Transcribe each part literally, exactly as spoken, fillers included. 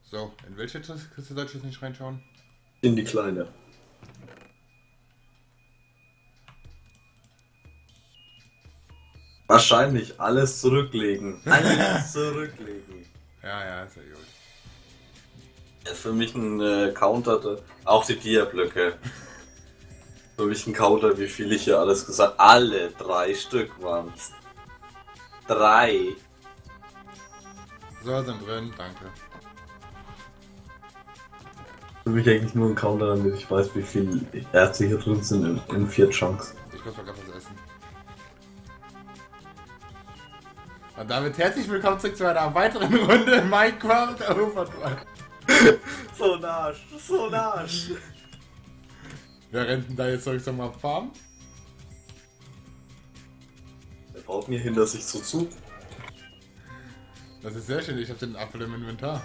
So, in welche Kiste soll ich jetzt nicht reinschauen? In die kleine. Wahrscheinlich alles zurücklegen. Alles zurücklegen. Ja, ja, ist ja gut. Das ist für mich ein äh, Counter, auch die Dia-Blöcke. Für mich ein Counter, wie viel ich hier alles gesagt habe. Alle drei Stück waren's. Drei. So, sind drin, danke. Für mich eigentlich nur ein Counter, damit ich weiß, wie viel Erze hier drin sind in, in vier Chunks. Ich muss mal gerade was essen. Und damit herzlich willkommen zurück zu einer weiteren Runde Minecraft Overdrive. So nasch, so nasch. Wer rennt denn da jetzt zurück zum Farm? Der baut mir hinter sich so zu. Das ist sehr schön, ich habe den Apfel im Inventar.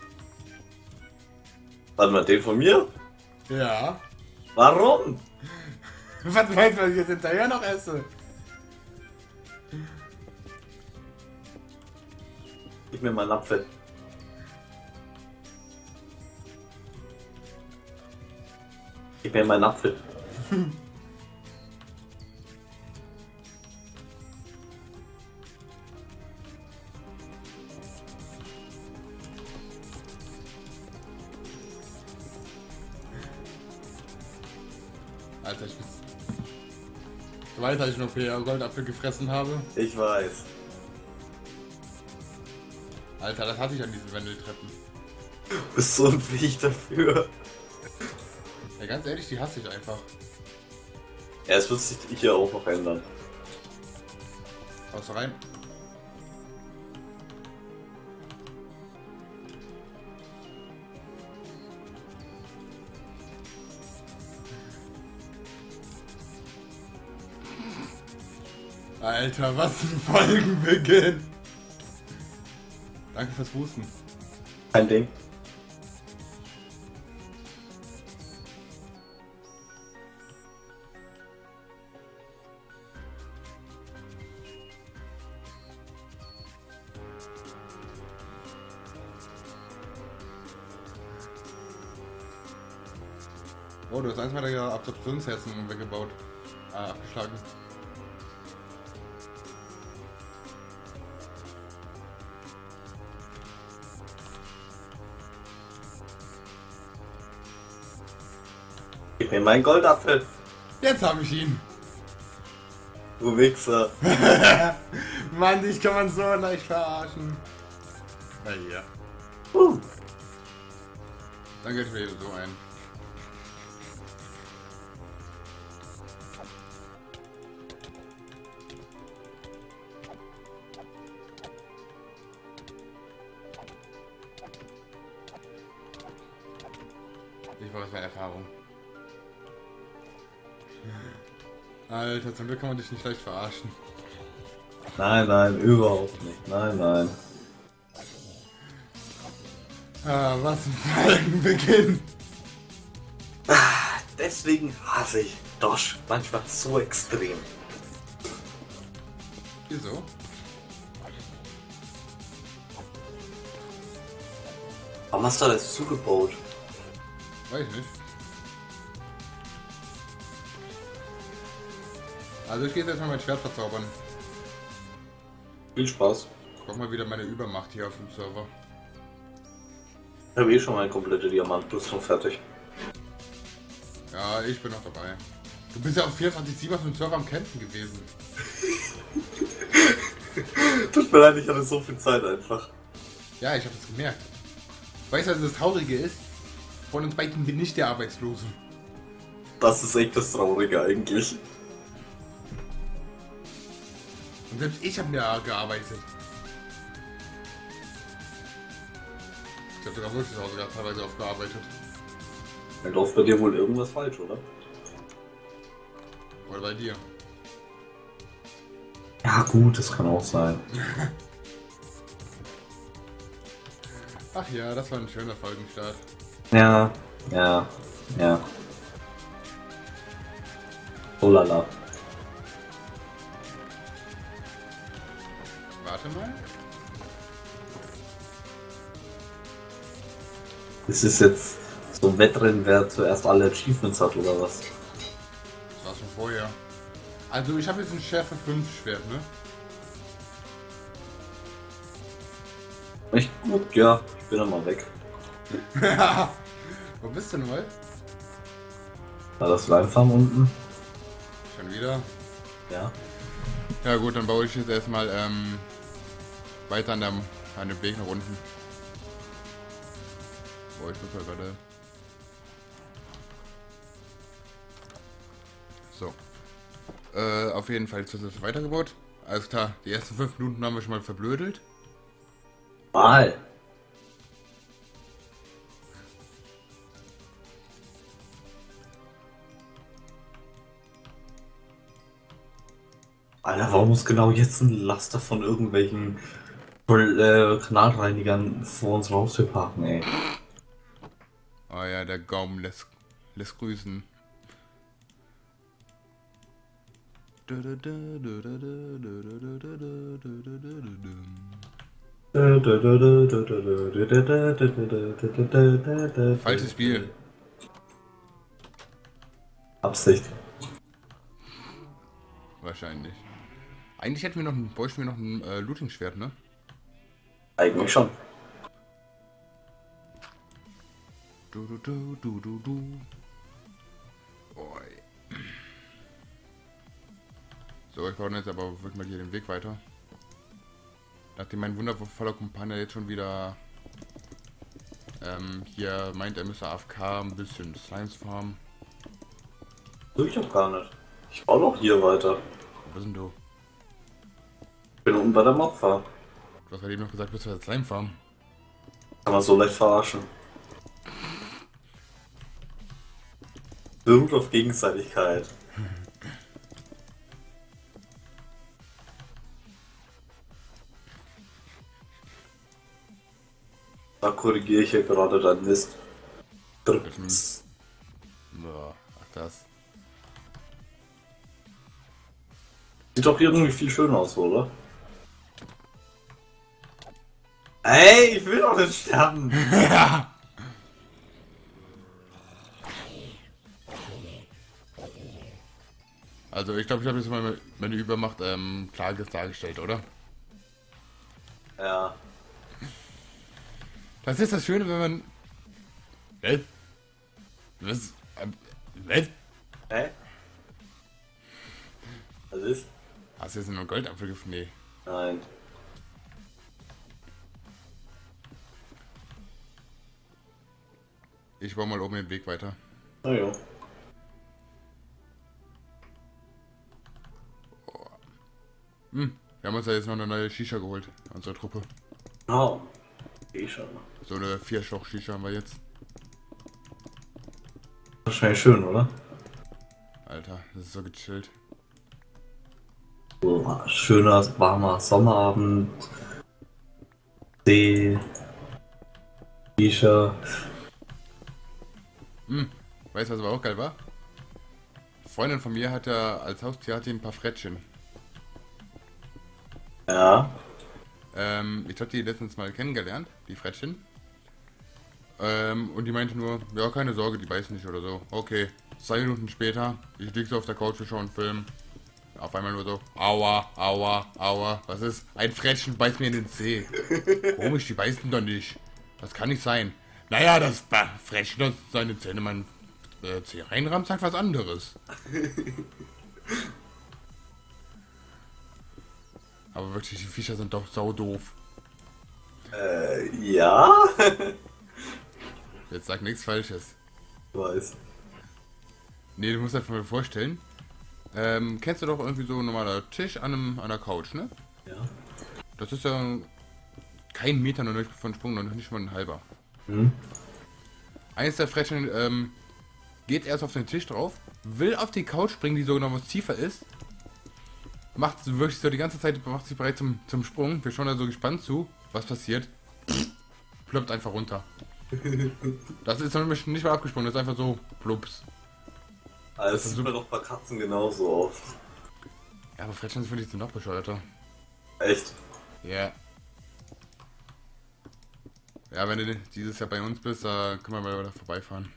Warte mal, den von mir? Ja. Warum? Was meinst du, was ich jetzt hinterher noch esse? Gib mir mal einen Apfel. Gib mir mal einen Apfel. Alter, ich bin... Du weißt, dass ich noch P Goldapfel gefressen habe? Ich weiß. Alter, das hatte ich an diesen Wendeltreppen. Du bist so ein Viech dafür. Ja, ganz ehrlich, die hasse ich einfach. Ja, es wird sich hier auch noch ändern. Haust du rein? Alter, was ein Folgenbeginn! Danke fürs Husten. Kein Ding. Oh, du hast eins meiner Absorptionsherzen weggebaut. Ah, abgeschlagen. Gib mir meinen Goldapfel. Jetzt habe ich ihn! Du Wichser. Mann, dich kann man so leicht verarschen. Na ja. Uh. Dann geht mir so ein. Ich war aus meiner Erfahrung. Alter, zum Glück kann man dich nicht leicht verarschen. Nein, nein, überhaupt nicht. Nein, nein. Ah, was ein Folgenbeginn! Ah, deswegen hasse ich Dosh manchmal so extrem. Wieso? Warum hast du das zugebaut? Weiß ich nicht. Also ich gehe jetzt erstmal mein Schwert verzaubern. Viel Spaß. Ich brauch mal wieder meine Übermacht hier auf dem Server. Ich habe eh schon meine komplette Diamantrüstung fertig. Ja, ich bin noch dabei. Du bist ja auf vierundzwanzig sieben auf dem Server am Campen gewesen. Tut mir leid, ich hatte so viel Zeit einfach. Ja, ich habe das gemerkt. Weißt du, was das Traurige ist? Von uns beiden bin ich der Arbeitslose. Das ist echt das Traurige eigentlich. Und selbst ich habe mir gearbeitet. Ich habe sogar wirklich zu Hause gehabt, teilweise aufgearbeitet. Da läuft bei dir wohl irgendwas falsch, oder? Oder bei dir. Ja gut, das kann auch sein. Ach ja, das war ein schöner Folgenstart. Ja, ja, ja. Oh lala. Warte mal. Ist es jetzt so ein Wettrennen, wer zuerst alle Achievements hat oder was? Das war schon vorher. Also ich habe jetzt ein Schärfe fünf Schwert, ne? Echt gut, ja. Ich bin dann mal weg. Wo bist du denn mal? War das Leinfarm unten? Schon wieder? Ja. Ja gut, dann baue ich jetzt erstmal ähm, weiter an, der, an dem Weg nach unten. Boah, ich muss mal gerade... So. Äh, auf jeden Fall ist das weitergebaut. Alles klar, die ersten fünf Minuten haben wir schon mal verblödelt. Mal. Alter, warum muss genau jetzt ein Laster von irgendwelchen äh, Kanalreinigern vor uns Haustür parken, ey? Oh ja, der Gaumen lässt, lässt grüßen. Falsches Spiel. Absicht. Wahrscheinlich. Eigentlich hätten wir noch ein, bräuchten wir noch ein äh, Looting-Schwert, ne? Eigentlich schon. Du, du, du, du, du, du. Oi. So, ich baue jetzt aber wirklich mal hier den Weg weiter. Nachdem mein wundervoller Kumpane jetzt schon wieder ähm, hier meint, er müsse A F K ein bisschen Slimes farmen. Ich hab gar nicht. Ich baue noch hier weiter. Wo bist denn du? Ich bin unten bei der Mopfer. Du hast gerade eben noch gesagt, bist du jetzt Slime farmen. Kann man so leicht verarschen. Beruht auf Gegenseitigkeit. Da korrigiere ich ja gerade deinen Mist. Drückt's. Boah, ach das. Sieht doch irgendwie viel schöner aus, oder? Ey, ich will doch nicht sterben! Ja! Also ich glaube, ich habe jetzt mal meine Übermacht ähm, klar dargestellt, oder? Ja. Das ist das Schöne, wenn man... Was? Was? Ähm, Was? Hä? Was ist? Hast du jetzt nur einen Goldapfel gefunden? Nee. Nein. Ich baue mal oben den Weg weiter. Na jo. Hm, wir haben uns ja jetzt noch eine neue Shisha geholt, unsere Truppe. Oh. Eh schon. So eine Vier-Stoch-Shisha haben wir jetzt. Wahrscheinlich schön, oder? Alter, das ist so gechillt. So, schöner, warmer Sommerabend. See. Shisha. Hm, weißt du, was aber auch geil war? Eine Freundin von mir hat ja als Haustier hat die ein paar Frettchen. Ja. Ähm, ich habe die letztens mal kennengelernt, die Frettchen. Ähm, und die meinte nur, ja, keine Sorge, die beißen nicht oder so. Okay, zwei Minuten später, ich lieg so auf der Couch und schaue einen Film. Auf einmal nur so, aua, aua, aua. Was ist? Ein Frettchen beißt mir in den Zeh. Komisch, die beißen doch nicht. Das kann nicht sein. Naja, das bah, Frettchen, das seine Zähne mein äh, Zeh reinrammt, sagt was anderes. Aber wirklich, die Viecher sind doch sau doof. Äh, ja? Jetzt sag nichts Falsches. Weiß. Nee, du musst dir mal vorstellen. Ähm, kennst du doch irgendwie so ein normaler Tisch an, einem, an einer Couch, ne? Ja. Das ist ja kein Meter nur von Sprung, noch nicht mal ein halber. Hm. Eines der Frettchen ähm, geht erst auf den Tisch drauf, will auf die Couch springen, die so noch was tiefer ist. Macht wirklich so die ganze Zeit, macht sich bereit zum, zum Sprung. Wir schauen da so gespannt zu, was passiert. Ploppt einfach runter. Das ist noch nicht mal abgesprungen, das ist einfach so plups. Also das sieht man doch bei Katzen genauso oft. Ja, aber Frettchen finde ich sind noch bescheuerter. Echt? Ja. Ja, Ja, wenn du dieses Jahr bei uns bist, da können wir mal wieder vorbeifahren.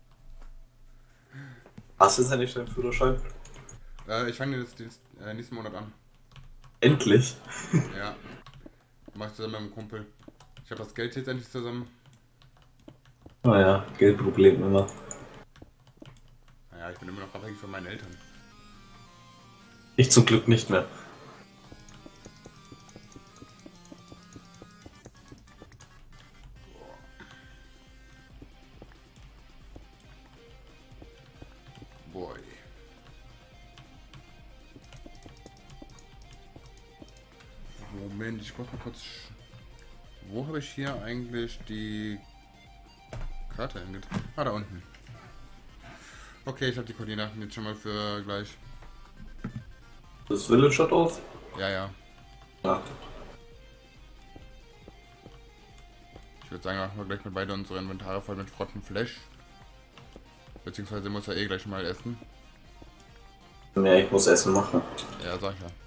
Hast du jetzt endlich deinen Führerschein? Äh, ich fange jetzt äh, nächsten Monat an. Endlich? Ja. Mach ich zusammen mit einem Kumpel. Ich habe das Geld jetzt endlich zusammen. Naja, Geldproblem immer. Naja, ich bin immer noch abhängig von meinen Eltern. Ich zum Glück nicht mehr. Boy. Moment, ich guck mal kurz. Wo habe ich hier eigentlich die Karte hingetan? Ah, da unten. Okay, ich habe die Koordinaten jetzt schon mal für gleich. Das Villager-Dorf? Ja, ja. Ja. Ich würde sagen, machen wir gleich mit beide unsere Inventare voll mit Frottenfleisch. Beziehungsweise muss er eh gleich mal essen. Ja, ich muss Essen machen. Ja, sag ich ja.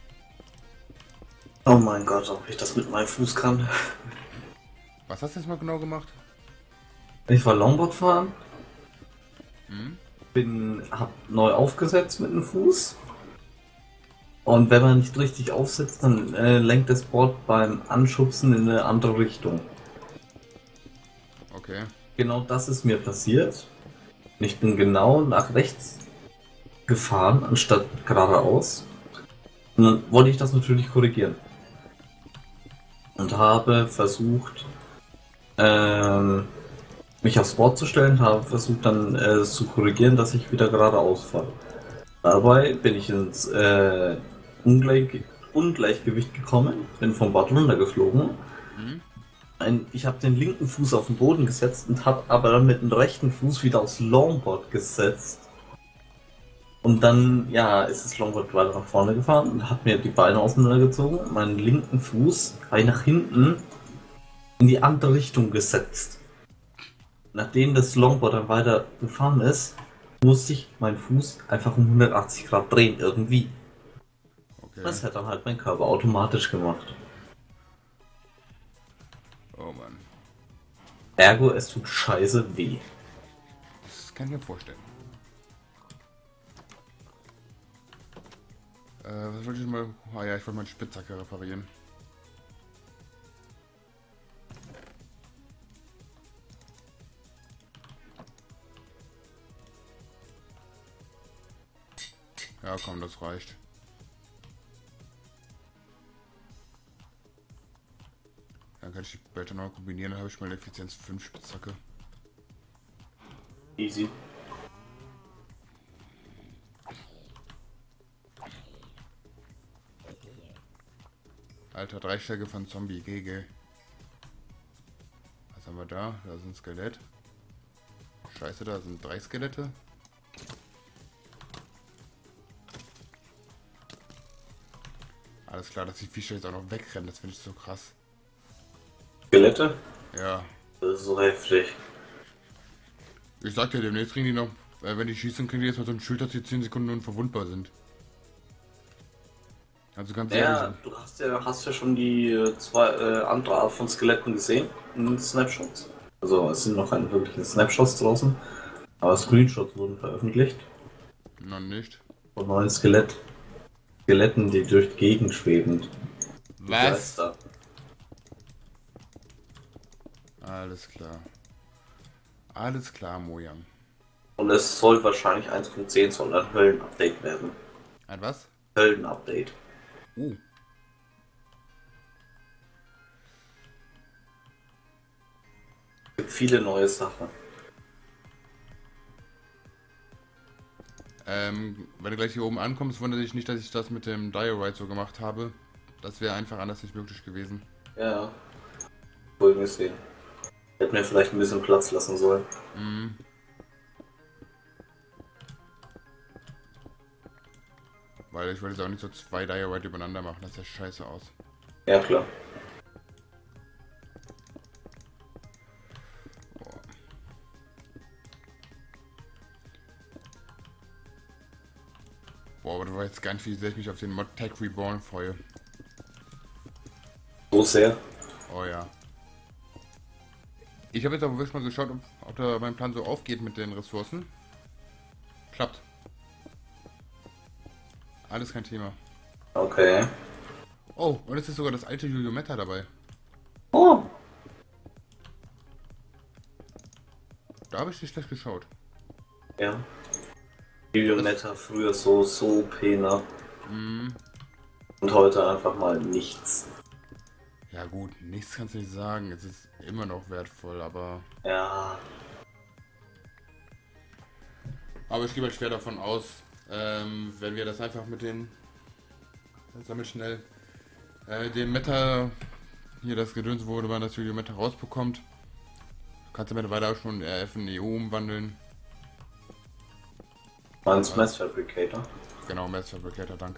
Oh mein Gott, ob ich das mit meinem Fuß kann. Was hast du jetzt mal genau gemacht? Ich war Longboard fahren. Hm? Bin, hab neu aufgesetzt mit dem Fuß. Und wenn man nicht richtig aufsetzt, dann äh, lenkt das Board beim Anschubsen in eine andere Richtung. Okay. Genau das ist mir passiert. Ich bin genau nach rechts gefahren, anstatt geradeaus. Und dann wollte ich das natürlich korrigieren. Und habe versucht, ähm, mich aufs Board zu stellen, habe versucht dann äh, zu korrigieren, dass ich wieder geradeaus fahre. Dabei bin ich ins äh, Ungleich Ungleichgewicht gekommen, bin vom Board runtergeflogen. Hm? Ein, ich habe den linken Fuß auf den Boden gesetzt und habe aber dann mit dem rechten Fuß wieder aufs Longboard gesetzt. Und dann, ja, ist das Longboard weiter nach vorne gefahren und hat mir die Beine auseinandergezogen. Meinen linken Fuß habe ich nach hinten in die andere Richtung gesetzt. Nachdem das Longboard dann weiter gefahren ist, musste ich meinen Fuß einfach um hundertachtzig Grad drehen, irgendwie. Okay. Das hat dann halt mein Körper automatisch gemacht. Oh Mann. Ergo, es tut scheiße weh. Das kann ich mir vorstellen. Äh, was wollte ich mal... Ah ja, ich wollte meine Spitzhacke reparieren. Ja, komm, das reicht. Dann kann ich die Blätter noch kombinieren, dann habe ich mal Effizienz fünf Spitzhacke. Easy. Alter, drei Stärke von Zombie, G G. Was haben wir da? Da ist ein Skelett. Scheiße, da sind drei Skelette. Alles klar, dass die Viecher jetzt auch noch wegrennen, das finde ich so krass. Skelette? Ja. Das ist so heftig. Ich sag dir, demnächst kriegen die noch, äh, wenn die schießen, kriegen die jetzt mal so ein Schild, dass die zehn Sekunden unverwundbar sind. Also ganz Ja, ehrlich. du hast ja, hast ja schon die äh, zwei äh, andere Art von Skeletten gesehen in Snapshots. Also es sind noch keine wirklichen Snapshots draußen, aber Screenshots wurden veröffentlicht Noch nicht. von neuen Skelett Skeletten, die durch die Gegend schweben. Was? Geister. Alles klar. Alles klar, Mojang. Und es soll wahrscheinlich eins Punkt zehn soll ein Höllen-Update werden. Ein was? Höllen-Update. Uh. Es gibt viele neue Sachen. Ähm, wenn du gleich hier oben ankommst, wundere dich nicht, dass ich das mit dem Diorite so gemacht habe. Das wäre einfach anders nicht möglich gewesen. Ja. Wohl gesehen. Hätte mir vielleicht ein bisschen Platz lassen sollen. Mhm. Weil ich wollte jetzt auch nicht so zwei Diorite übereinander machen, das sieht scheiße aus. Ja, klar. Boah. Boah, aber du weißt gar nicht, wie sehr ich mich auf den Mod Tech Reborn freue. So sehr. Oh ja. Ich habe jetzt aber wirklich mal geschaut, ob, ob da mein Plan so aufgeht mit den Ressourcen. Klappt. Alles kein Thema. Okay. Oh, und es ist sogar das alte Yu-Gi-Oh! Meta dabei. Oh. Da habe ich nicht schlecht geschaut. Ja. Billionetta früher so, so Pena. Mm. Und heute einfach mal nichts. Ja gut, nichts kannst du nicht sagen. Es ist immer noch wertvoll, aber... Ja. Aber ich gehe halt schwer davon aus, ähm, wenn wir das einfach mit den... Sammelt schnell. Äh, den Meta... Hier das Gedöns, wo man das Yu-Gi-Oh! Meta rausbekommt. Kannst du mittlerweile auch schon R F in E U umwandeln. Meinst Mass Fabricator? Genau, Mass Fabricator, danke.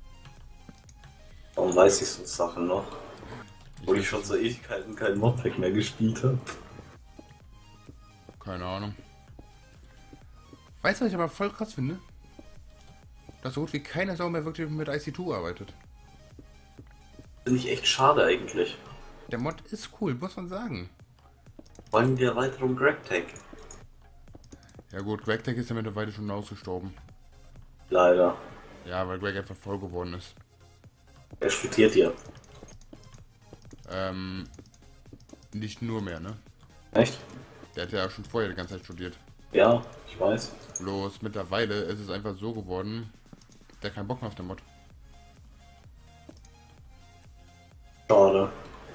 Warum weiß ich so Sachen noch? Ich Wo weiß ich schon nicht. seit Ewigkeiten kein Modpack mehr gespielt habe. Keine Ahnung. Weißt du, was ich aber voll krass finde? Dass so gut wie keine Sau mehr wirklich mit I C zwei arbeitet. Finde ich echt schade eigentlich. Der Mod ist cool, muss man sagen. Vor allem die Erweiterung GregTech. Ja gut, GregTech ist ja mittlerweile schon ausgestorben. Leider. Ja, weil Greg einfach voll geworden ist. Er studiert ja. Ähm, nicht nur mehr, ne? Echt? Der hat ja schon vorher die ganze Zeit studiert. Ja, ich weiß. Bloß mittlerweile ist es einfach so geworden, der hat keinen Bock mehr auf den Mod. Schade.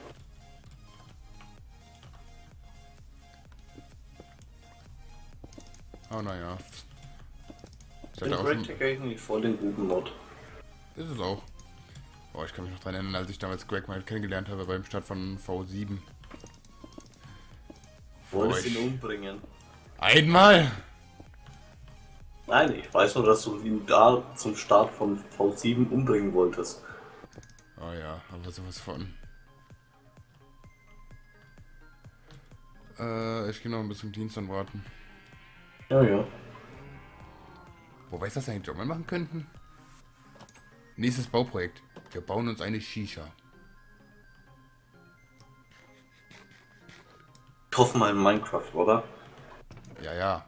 Oh naja. Ich Ich finde hatte auch schon, GregTech eigentlich voll den guten Mod. ist es auch. Oh, ich kann mich noch dran erinnern, als ich damals Greg mal kennengelernt habe beim Start von V sieben. Wolltest ich- ihn umbringen? Einmal! Nein, ich weiß nur, dass du ihn da zum Start von V sieben umbringen wolltest. Oh ja, aber sowas von. Äh, ich gehe noch ein bisschen Dienst anbraten. Ja, ja. Wobei ist das eigentlich auch mal machen könnten? Nächstes Bauprojekt. Wir bauen uns eine Shisha. Ich hoffe mal in Minecraft, oder? Ja, ja.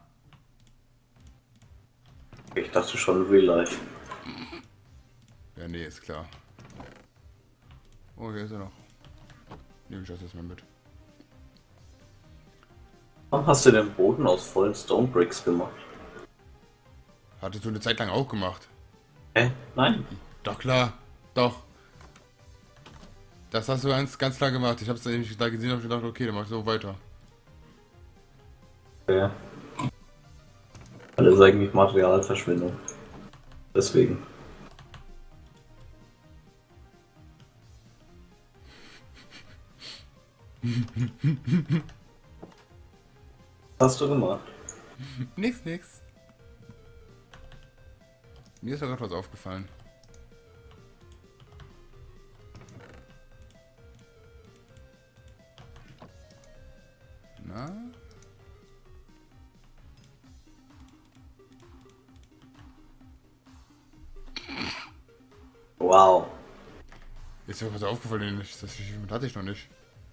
Ich dachte schon Real Life. Ja, nee, ist klar. Oh, hier ist er noch. Nehme ich das erstmal mit. Warum hast du den Boden aus vollen Stone Bricks gemacht? Hattest du eine Zeit lang auch gemacht? Hä? Nein. Doch, klar. Doch. Das hast du ganz, ganz klar gemacht. Ich habe es nämlich da gesehen und hab gedacht, okay, dann mach ich so weiter. Ja. Alles eigentlich Materialverschwendung. Deswegen. Was hast du gemacht? Nix, nix. Mir ist ja gerade was aufgefallen. Na? Wow. Ist mir was aufgefallen, das hatte ich noch nicht.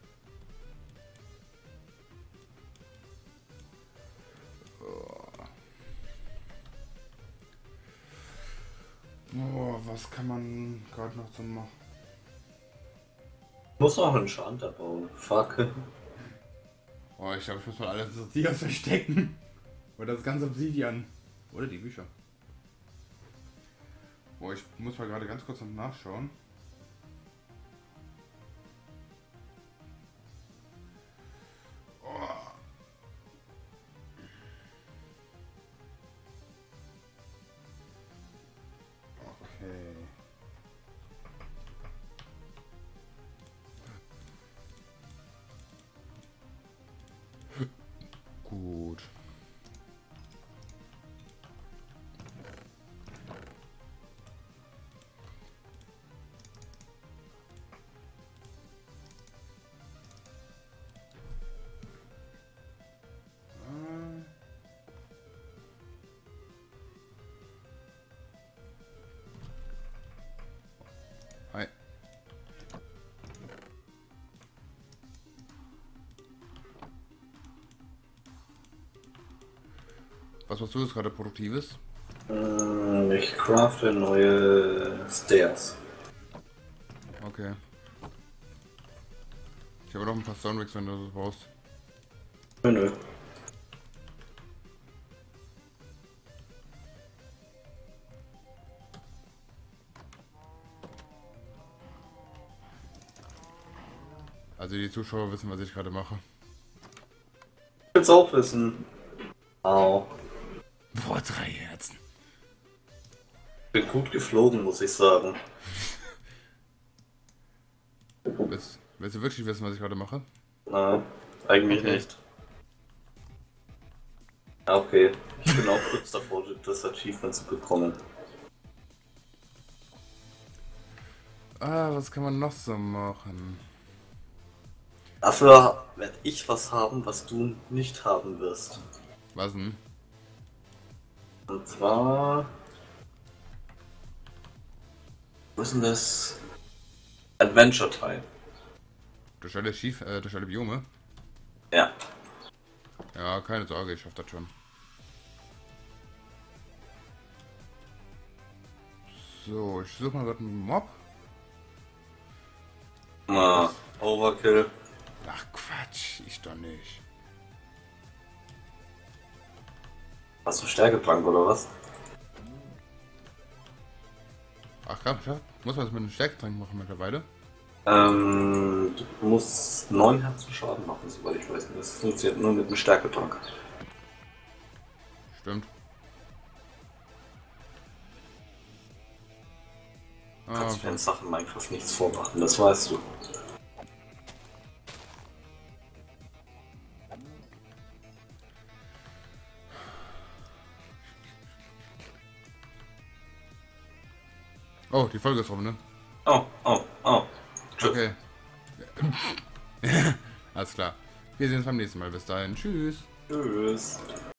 Oh, was kann man gerade noch so machen? Ich muss noch einen Schanter bauen. Fuck. Oh, ich glaube, ich muss mal alles so Dias verstecken. Oder das ganze Obsidian. Oder die Bücher. Boah, ich muss mal gerade ganz kurz noch nachschauen. Oh. Okay. Gut. Hi. Was machst du jetzt gerade Produktives? Mm, Ich crafte neue Stairs. Okay. Ich habe noch ein paar Stonebricks, wenn du das brauchst. Nö, nö. Also die Zuschauer wissen, was ich gerade mache. Ich will's auch wissen. Au. Boah, drei Herzen. Bin gut geflogen, muss ich sagen. Willst, willst du wirklich wissen, was ich gerade mache? Nein, eigentlich Okay. nicht. Ja, okay. Ich bin auch kurz davor, das Achievement zu bekommen. Ah, was kann man noch so machen? Dafür werde ich was haben, was du nicht haben wirst. Was denn? Und zwar... Was ist denn das? Adventure Time. Durch alle Schief, äh, durch alle Biome? Ja. Ja, keine Sorge, ich schaff das schon. So, ich suche mal gerade einen Mob. Na, Overkill. Ach Quatsch, ich doch nicht. Hast du Stärketrank oder was? Ach krass, ja. Muss man das mit einem Stärketrank machen mittlerweile? Ähm, du musst neun Herzen Schaden machen, soweit ich weiß. Das funktioniert nur mit einem Stärketrank. Stimmt. Du Ah, kannst okay. mir in Sachen Minecraft nichts vormachen, das weißt du. Oh, die Folge ist rum, ne? Oh, oh, oh. Tschüss. Okay. Alles klar. Wir sehen uns beim nächsten Mal. Bis dahin. Tschüss. Tschüss.